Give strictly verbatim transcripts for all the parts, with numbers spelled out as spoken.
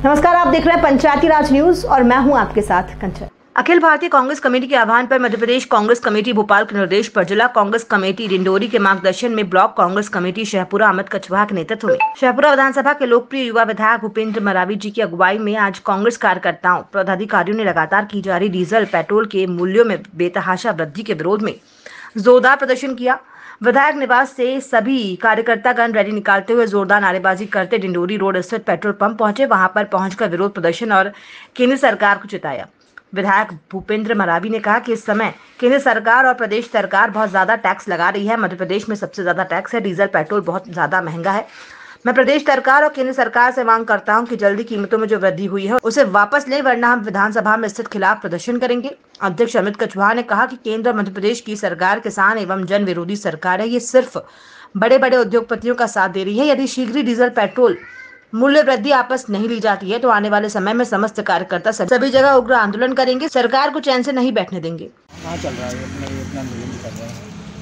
नमस्कार, आप देख रहे हैं पंचायती राज न्यूज और मैं हूं आपके साथ कंचन। अखिल भारतीय कांग्रेस कमेटी के आह्वान पर मध्य प्रदेश कांग्रेस कमेटी भोपाल के निर्देश पर जिला कांग्रेस कमेटी डिंडोरी के मार्गदर्शन में ब्लॉक कांग्रेस कमेटी शहपुरा अमित कछवाहा के नेतृत्व में शहपुरा विधानसभा के लोकप्रिय युवा विधायक भूपेंद्र मरावी जी की अगुवाई में आज कांग्रेस कार्यकर्ताओं पदाधिकारियों ने लगातार की जा रही डीजल पेट्रोल के मूल्यों में बेतहाशा वृद्धि के विरोध में जोरदार प्रदर्शन किया। विधायक निवास से सभी कार्यकर्तागण रैली निकालते हुए जोरदार नारेबाजी करते डिंडोरी रोड स्थित पेट्रोल पंप पहुंचे। वहां पर पहुंचकर विरोध प्रदर्शन और केंद्र सरकार को चिताया। विधायक भूपेंद्र मरावी ने कहा कि इस समय केंद्र सरकार और प्रदेश सरकार बहुत ज्यादा टैक्स लगा रही है। मध्य प्रदेश में सबसे ज्यादा टैक्स है, डीजल पेट्रोल बहुत ज्यादा महंगा है। मैं प्रदेश सरकार और केंद्र सरकार से मांग करता हूं कि जल्दी कीमतों में जो वृद्धि हुई है उसे वापस ले, वरना हम विधानसभा में स्थित खिलाफ प्रदर्शन करेंगे। अध्यक्ष अमित कछवाहा ने कहा कि केंद्र और मध्य प्रदेश की सरकार किसान एवं जन विरोधी सरकार है। ये सिर्फ बड़े बड़े उद्योगपतियों का साथ दे रही है। यदि शीघ्र डीजल पेट्रोल मूल्य वृद्धि आपस नहीं ली जाती है तो आने वाले समय में समस्त कार्यकर्ता सभी जगह उग्र आंदोलन करेंगे, सरकार को चैन से नहीं बैठने देंगे। कहाँ चल रहा है अपना इतना आंदोलन कर रहे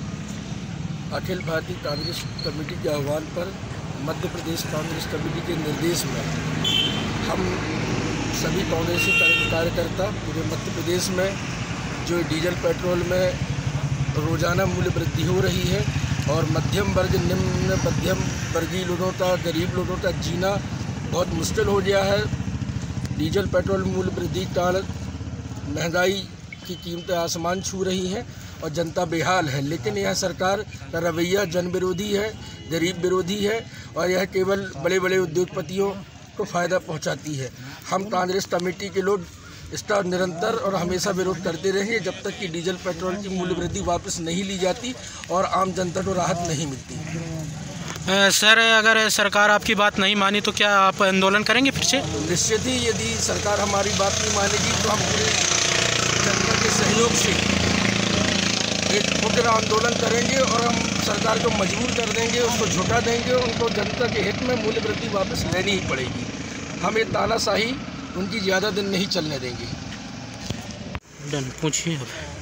हैं? अखिल भारतीय कांग्रेस कमेटी के आह्वान पर मध्य प्रदेश कांग्रेस कमेटी के निर्देश में हम सभी कांग्रेसी कार्यकर्ता पूरे मध्य प्रदेश में जो डीजल पेट्रोल में रोजाना मूल्य वृद्धि हो रही है और मध्यम वर्ग निम्न मध्यम वर्गीय लोगों का गरीब लोगों का जीना बहुत मुश्किल हो गया है। डीजल पेट्रोल मूल्य वृद्धि के कारण महंगाई की कीमतें आसमान छू रही हैं और जनता बेहाल है। लेकिन यह सरकार का रवैया जन विरोधी है, गरीब विरोधी है और यह केवल बड़े बड़े उद्योगपतियों को फ़ायदा पहुंचाती है। हम कांग्रेस कमेटी के लोग इसका निरंतर और हमेशा विरोध करते रहेंगे जब तक कि डीजल पेट्रोल की मूल्य वृद्धि वापस नहीं ली जाती और आम जनता को राहत नहीं मिलती। आ, सर, अगर सरकार आपकी बात नहीं मानी तो क्या आप आंदोलन करेंगे फिर से? निश्चित ही यदि सरकार हमारी बात नहीं मानेगी तो हम पूरे जनता के सहयोग से एक उग्र आंदोलन करेंगे और हम सरकार को मजबूर कर देंगे, उसको झुका देंगे। उनको जनता के हित में मूल्य वृद्धि वापस लेनी ही पड़ेगी। हम ये तानाशाही उनकी ज़्यादा दिन नहीं चलने देंगे। डन पूछिए।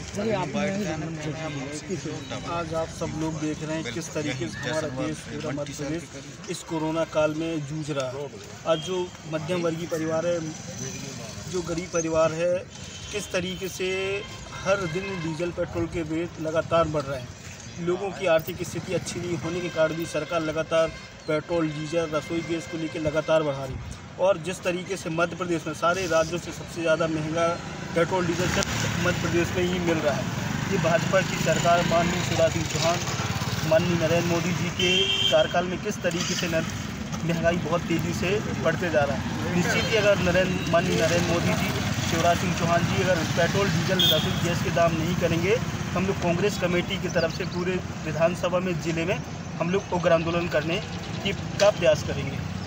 आज आप सब लोग देख रहे हैं किस तरीके से हमारा देश पूरा मध्य प्रदेश इस कोरोना काल में जूझ रहा है। आज जो मध्यम वर्गीय परिवार है, जो गरीब परिवार है, किस तरीके से हर दिन डीजल पेट्रोल के रेट लगातार बढ़ रहे हैं। लोगों की आर्थिक स्थिति अच्छी नहीं होने के कारण भी सरकार लगातार पेट्रोल, डीजल, रसोई गैस को लेकर लगातार बढ़ा रही है। और जिस तरीके से मध्य प्रदेश में सारे राज्यों से सबसे ज़्यादा महंगा पेट्रोल डीजल सिर्फ मध्य प्रदेश में ही मिल रहा है। ये भाजपा की सरकार माननीय शिवराज सिंह चौहान, माननीय नरेंद्र मोदी जी के कार्यकाल में किस तरीके से महंगाई बहुत तेज़ी से बढ़ते जा रहा है। निश्चित ही अगर नरेंद्र माननीय नरेंद्र मोदी जी, शिवराज सिंह चौहान जी अगर पेट्रोल, डीजल, रसोई गैस के दाम नहीं करेंगे, हम लोग कांग्रेस कमेटी की तरफ से पूरे विधानसभा में, ज़िले में हम लोग उग्र आंदोलन करने की का प्रयास करेंगे।